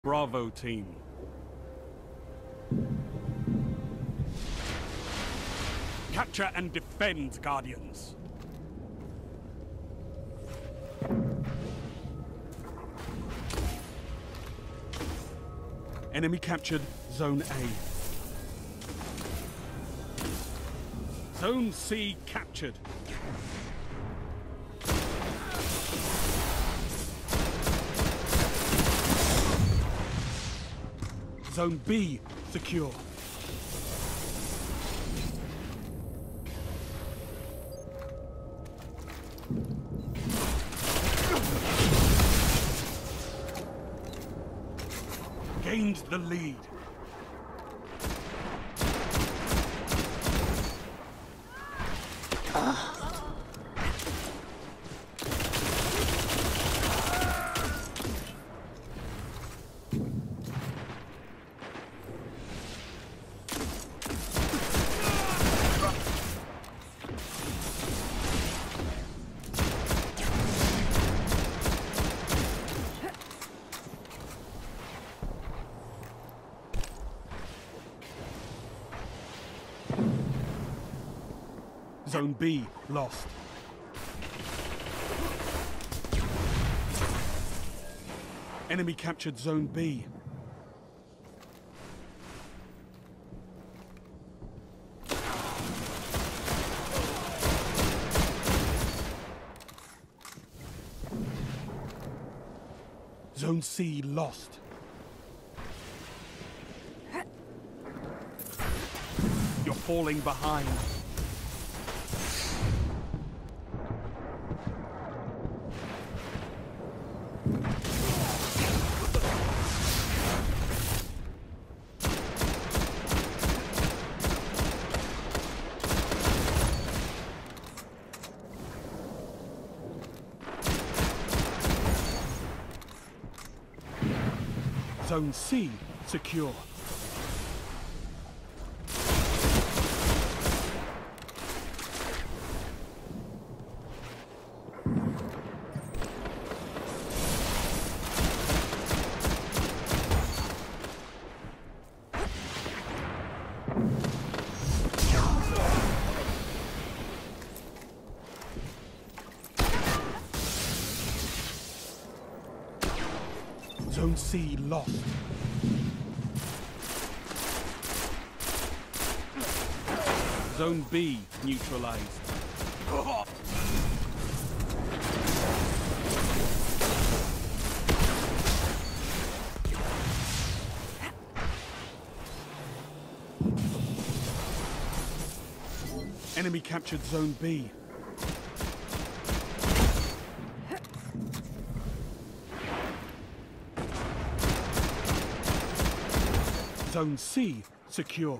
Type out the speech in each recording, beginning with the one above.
Bravo team. Capture and defend, Guardians. Enemy captured Zone A. Zone C captured. Zone B secure. Gained the lead. Zone B lost. Enemy captured Zone B. Zone C lost. You're falling behind. Zone C secure. Zone C lost. Zone B neutralized. Enemy captured Zone B. Zone C secure.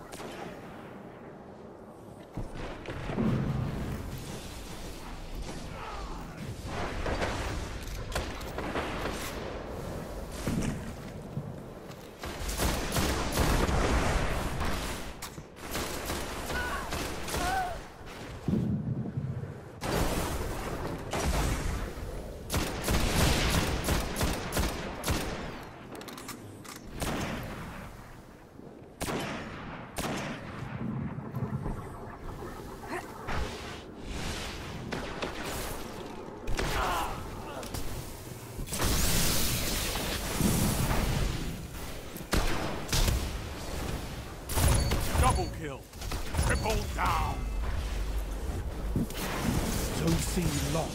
Double kill. Triple down. Zone C lost.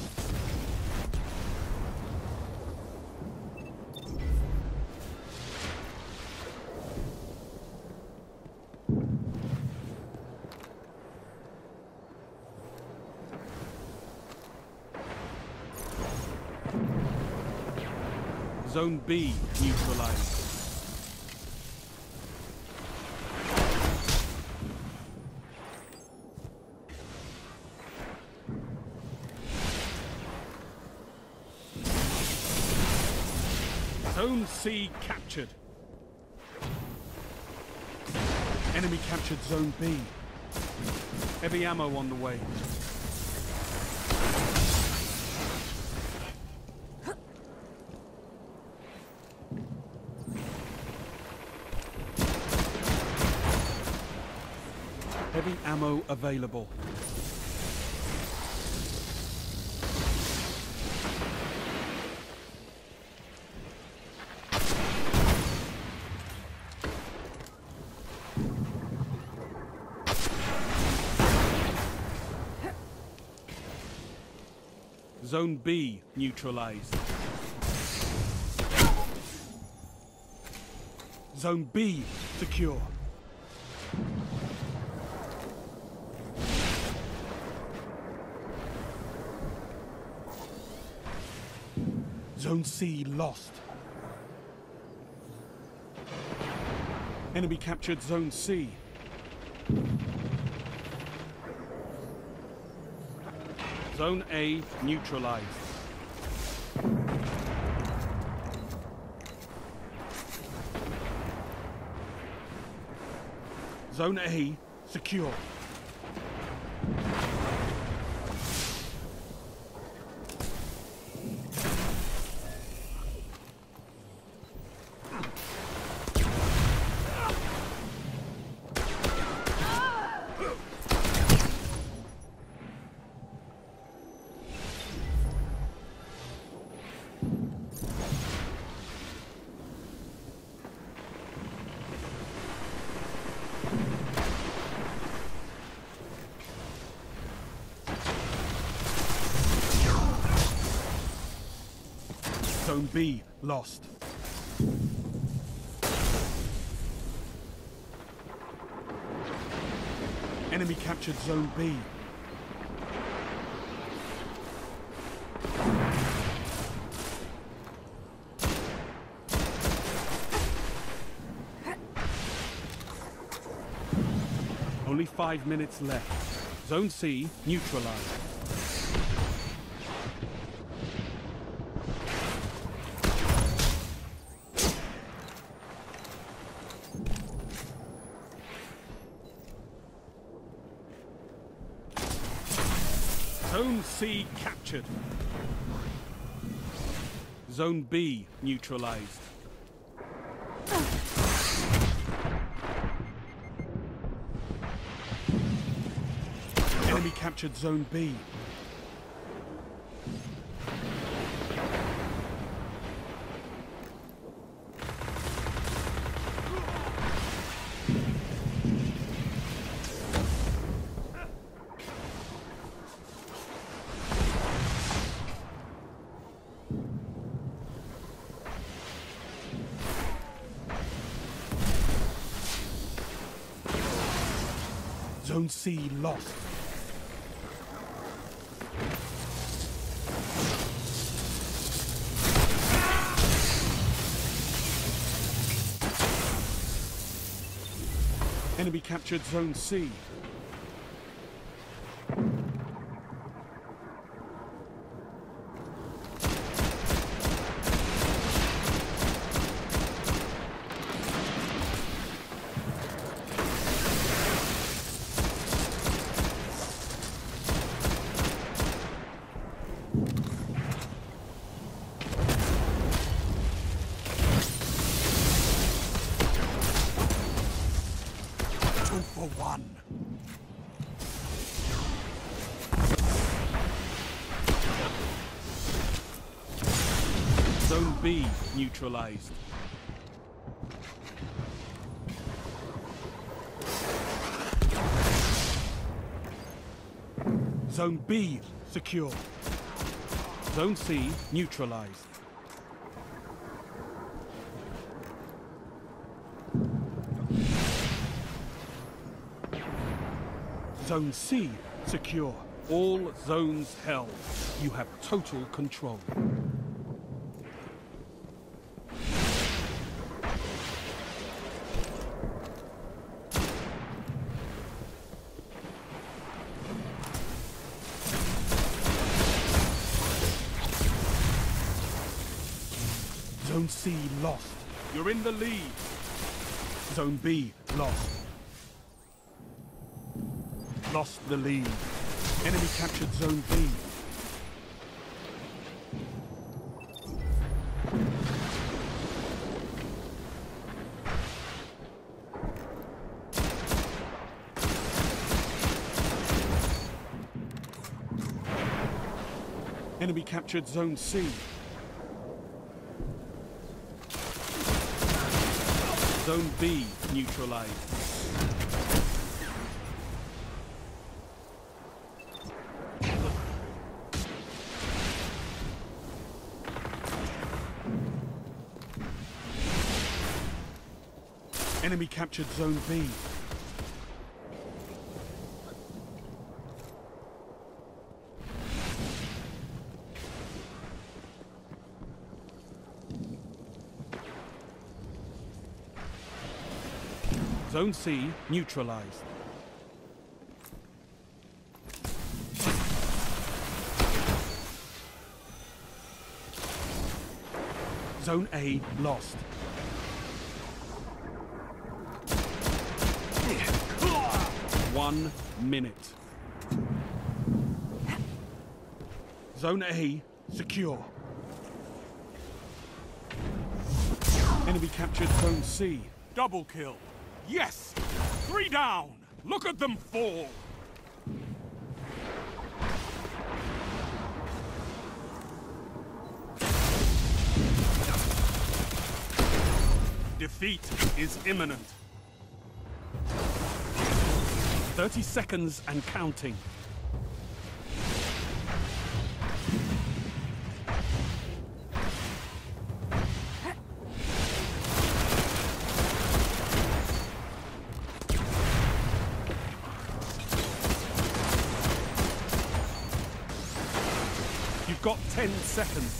Zone B neutralized. Zone C captured. Enemy captured Zone B. Heavy ammo on the way. Heavy ammo available. Zone B neutralized. Zone B secure. Zone C lost. Enemy captured Zone C. Zone A neutralized. Zone A secure. Zone B lost. Enemy captured Zone B. Only 5 minutes left. Zone C neutralized. Zone C captured. Zone B neutralized. Enemy captured Zone B. Zone C lost. Enemy captured Zone C. For one. Zone B neutralized. Zone B secure. Zone C neutralized. Zone C secure. All zones held. You have total control. Zone C lost. You're in the lead. Zone B lost. Lost the lead. Enemy captured Zone B. Enemy captured Zone C. Zone B neutralized. Enemy captured Zone B. Zone C neutralized. Zone A lost. One minute. Zone A secure. Enemy captured Zone C. Double kill. Yes! 3 down! Look at them fall! Defeat is imminent. 30 seconds and counting. You've got 10 seconds.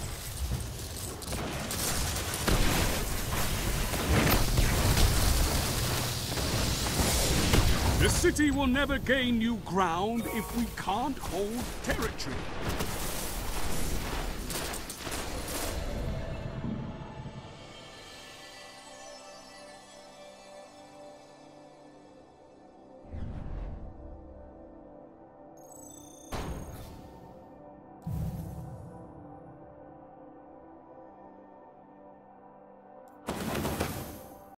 The city will never gain new ground if we can't hold territory.